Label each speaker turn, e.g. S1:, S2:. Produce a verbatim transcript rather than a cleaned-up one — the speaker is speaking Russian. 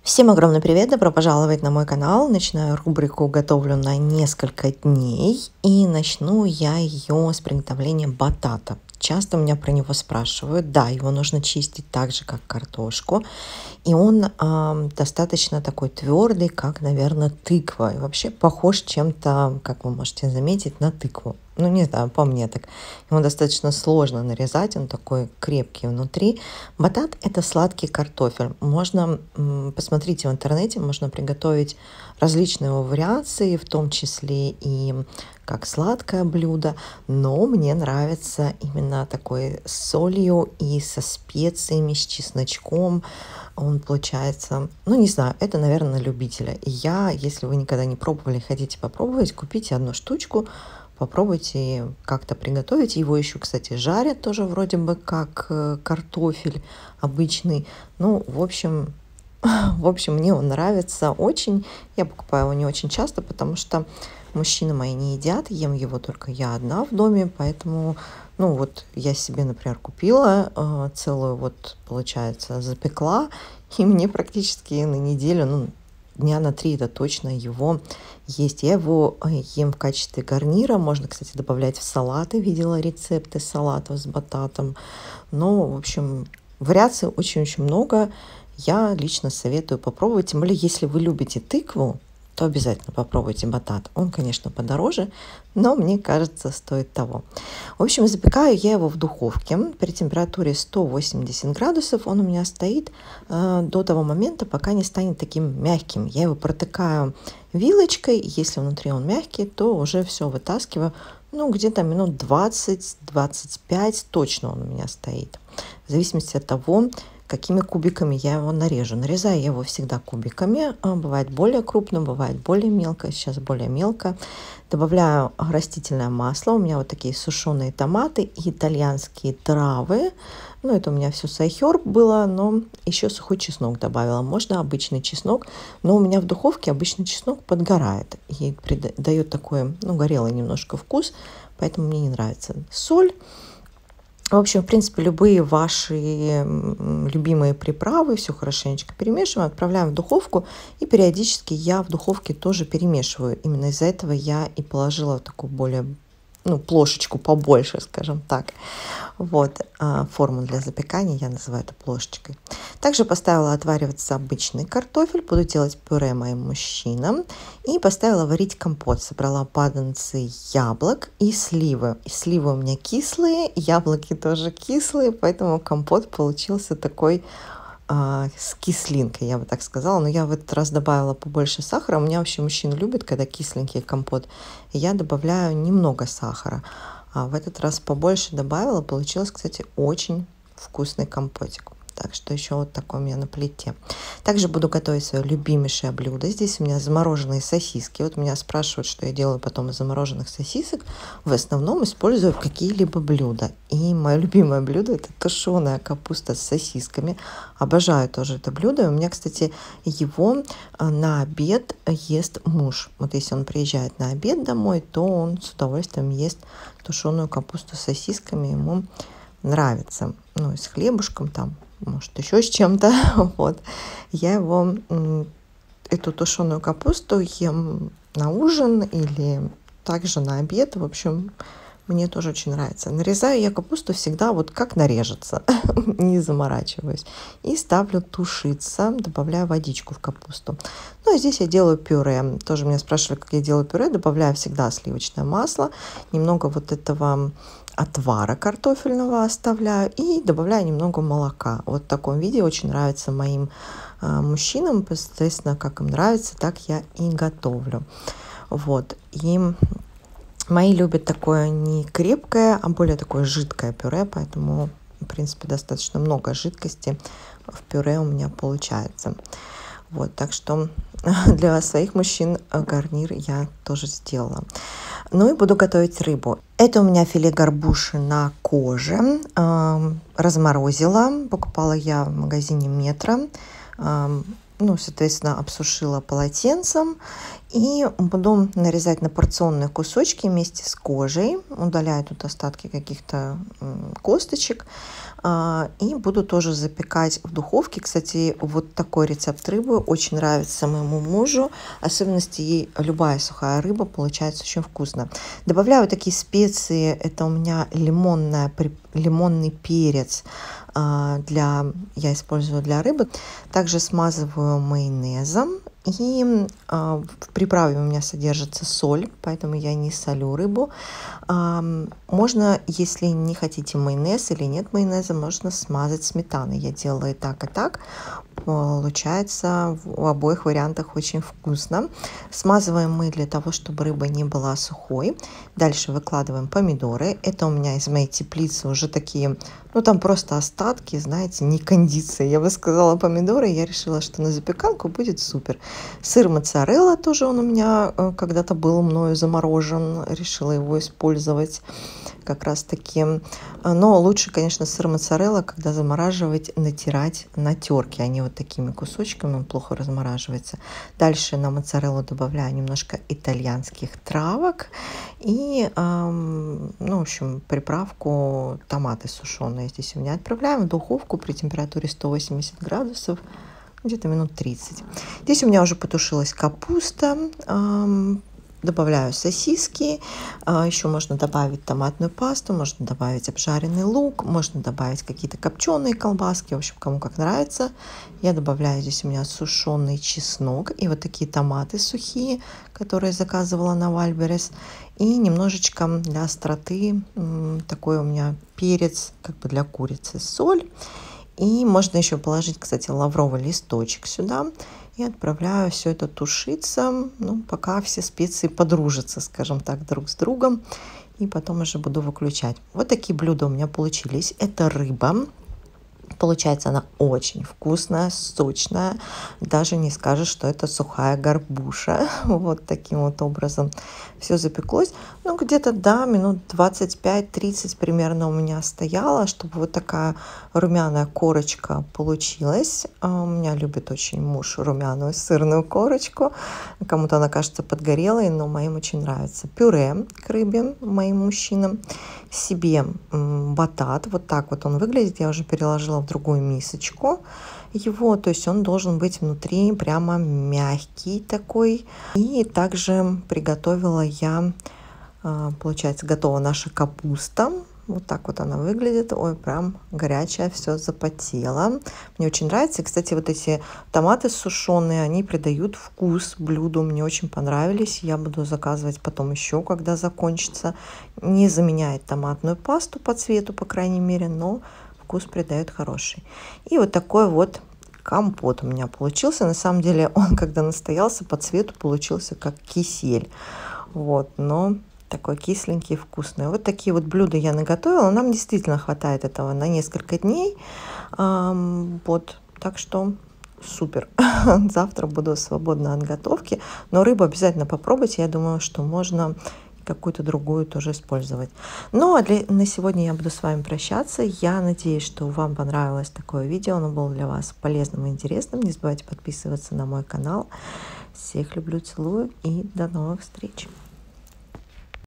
S1: Всем огромный привет, добро пожаловать на мой канал. Начинаю рубрику «Готовлю на несколько дней», и начну я ее с приготовления батата. Часто меня про него спрашивают. Да, его нужно чистить так же, как картошку, и он э, достаточно такой твердый, как, наверное, тыква. И вообще похож чем-то, как вы можете заметить, на тыкву. Ну, не знаю, по мне так. Его достаточно сложно нарезать, он такой крепкий внутри. Батат – это сладкий картофель. Можно, посмотрите в интернете, можно приготовить различные его вариации, в том числе и как сладкое блюдо, но мне нравится именно такой с солью и со специями, с чесночком. Он получается, ну не знаю, это, наверное, на любителя. И я, если вы никогда не пробовали, хотите попробовать, купите одну штучку, попробуйте как-то приготовить. Его еще, кстати, жарят тоже вроде бы как картофель обычный. Ну, в общем, в общем, мне он нравится очень. Я покупаю его не очень часто, потому что мужчины мои не едят, ем его только я одна в доме, поэтому, ну вот, я себе, например, купила э, целую, вот, получается, запекла, и мне практически на неделю, ну, дня на три это точно его есть. Я его ем в качестве гарнира, можно, кстати, добавлять в салаты, видела рецепты салатов с бататом, но, в общем, вариаций очень-очень много. Я лично советую попробовать, тем более, если вы любите тыкву, то обязательно попробуйте батат. Он, конечно, подороже, но мне кажется, стоит того. В общем, запекаю я его в духовке при температуре сто восемьдесят градусов. Он у меня стоит э, до того момента, пока не станет таким мягким. Я его протыкаю вилочкой. Если внутри он мягкий, то уже все вытаскиваю. Ну, где-то минут двадцать-двадцать пять точно он у меня стоит. В зависимости от того, какими кубиками я его нарежу. Нарезаю я его всегда кубиками. Бывает более крупно, бывает более мелко. Сейчас более мелко. Добавляю растительное масло. У меня вот такие сушеные томаты и итальянские травы. Ну, это у меня все сайхерб было, но еще сухой чеснок добавила. Можно обычный чеснок, но у меня в духовке обычный чеснок подгорает и придает такой, ну, горелый немножко вкус, поэтому мне не нравится. Соль. В общем, в принципе, любые ваши любимые приправы, все хорошенечко перемешиваем, отправляем в духовку, и периодически я в духовке тоже перемешиваю. Именно из-за этого я и положила такую более, ну, плошечку побольше, скажем так. Вот, форму для запекания я называю это плошечкой. Также поставила отвариваться обычный картофель, буду делать пюре моим мужчинам. И поставила варить компот. Собрала паданцы яблок и сливы. И сливы у меня кислые, яблоки тоже кислые, поэтому компот получился такой а, с кислинкой, я бы так сказала. Но я в этот раз добавила побольше сахара. У меня вообще мужчины любят, когда кисленький компот. И я добавляю немного сахара. А в этот раз побольше добавила. Получилось, кстати, очень вкусный компотик. Так что еще вот такой у меня на плите. Также буду готовить свое любимейшее блюдо. Здесь у меня замороженные сосиски. Вот меня спрашивают, что я делаю потом из замороженных сосисок. В основном использую в какие-либо блюда. И мое любимое блюдо — это тушеная капуста с сосисками. Обожаю тоже это блюдо. У меня, кстати, его на обед ест муж. Вот если он приезжает на обед домой, то он с удовольствием ест тушеную капусту с сосисками. Ему нравится. Ну, и с хлебушком там, может, еще с чем-то. Вот. Я его, эту тушеную капусту ем на ужин или также на обед. В общем, мне тоже очень нравится. Нарезаю я капусту всегда вот как нарежется, не заморачиваюсь. И ставлю тушиться, добавляю водичку в капусту. Ну, а здесь я делаю пюре. Тоже меня спрашивали, как я делаю пюре. Добавляю всегда сливочное масло, немного вот этого отвара картофельного оставляю и добавляю немного молока. Вот в таком виде очень нравится моим э, мужчинам. Соответственно, как им нравится, так я и готовлю. Вот. И мои любят такое не крепкое, а более такое жидкое пюре, поэтому, в принципе, достаточно много жидкости в пюре у меня получается. Вот, так что для своих мужчин гарнир я тоже сделала. Ну и буду готовить рыбу. Это у меня филе горбуши на коже. Э, разморозила. Покупала я в магазине Метро. Э, ну, соответственно, обсушила полотенцем. И буду нарезать на порционные кусочки вместе с кожей. Удаляю тут остатки каких-то косточек. И буду тоже запекать в духовке. Кстати, вот такой рецепт рыбы очень нравится моему мужу. Особенности ей любая сухая рыба получается очень вкусно. Добавляю такие специи. Это у меня лимонная, лимонный перец. Для, я использую для рыбы. Также смазываю майонезом. И э, в приправе у меня содержится соль, поэтому я не солю рыбу. Э, можно, если не хотите майонез или нет майонеза, можно смазать сметаной. Я делала и так, и так. Получается в обоих вариантах очень вкусно. Смазываем мы для того, чтобы рыба не была сухой. Дальше выкладываем помидоры. Это у меня из моей теплицы уже такие, ну там просто остатки, знаете, не кондиция. Я бы сказала помидоры, я решила, что на запеканку будет супер. Сыр моцарелла тоже он у меня когда-то был мною заморожен. Решила его использовать как раз таки. Но лучше, конечно, сыр моцарелла, когда замораживать, натирать на терке, а не вот такими кусочками, он плохо размораживается. Дальше на моцареллу добавляю немножко итальянских травок и, эм, ну, в общем, приправку томаты сушеные здесь у меня. Отправляем в духовку при температуре сто восемьдесят градусов, где-то минут тридцать. Здесь у меня уже потушилась капуста. Эм, Добавляю сосиски, еще можно добавить томатную пасту, можно добавить обжаренный лук, можно добавить какие-то копченые колбаски, в общем, кому как нравится. Я добавляю здесь у меня сушеный чеснок и вот такие томаты сухие, которые заказывала на Вальберес. И немножечко для остроты такой у меня перец, как бы для курицы, соль. И можно еще положить, кстати, лавровый листочек сюда. И отправляю все это тушиться, ну, пока все специи подружатся, скажем так, друг с другом. И потом уже буду выключать. Вот такие блюда у меня получились. Это рыба. Получается она очень вкусная, сочная. Даже не скажешь, что это сухая горбуша. Вот таким вот образом все запеклось. Ну, где-то, да, минут двадцать пять тридцать примерно у меня стояло, чтобы вот такая румяная корочка получилась. У меня любит очень муж румяную сырную корочку. Кому-то она кажется подгорелой, но моим очень нравится. Пюре к рыбе моим мужчинам. Себе батат. Вот так вот он выглядит. Я уже переложила в другую мисочку его, то есть он должен быть внутри прямо мягкий такой. И также приготовила я, получается, готова наша капуста. Вот так вот она выглядит. Ой, прям горячая, все запотело. Мне очень нравится. И, кстати, вот эти томаты сушеные, они придают вкус блюду. Мне очень понравились. Я буду заказывать потом еще, когда закончится. Не заменяет томатную пасту по цвету, по крайней мере, но вкус придает хороший. И вот такой вот компот у меня получился. На самом деле он, когда настоялся, по цвету получился как кисель. Вот, но такой кисленький, вкусный. Вот такие вот блюда я наготовила. Нам действительно хватает этого на несколько дней. Вот, так что супер. Завтра буду свободна от готовки. Но рыбу обязательно попробуйте. Я думаю, что можно какую-то другую тоже использовать. Ну, а для, на сегодня я буду с вами прощаться. Я надеюсь, что вам понравилось такое видео. Оно было для вас полезным и интересным. Не забывайте подписываться на мой канал. Всех люблю, целую и до новых встреч.